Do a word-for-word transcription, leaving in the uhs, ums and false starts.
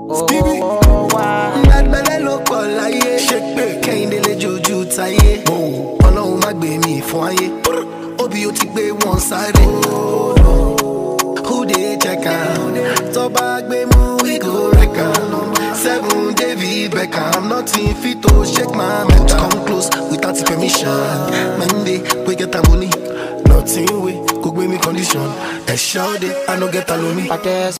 Stevie, bad belly ló pọ̀ láyé. Ṣé pé Kẹ́hìndé lè jojú táyé? Ọlọ́run má gbé mi fún ayé. Obi ó ti gbé wọn sáré. Who dey check am? Tó bá gbé mú we go wreck am. Seven David Beckham, nothing fit to shake my mental. Come close without permission. Monday we get the money. Nothing we could give me condition. A shout it, I no get alone me.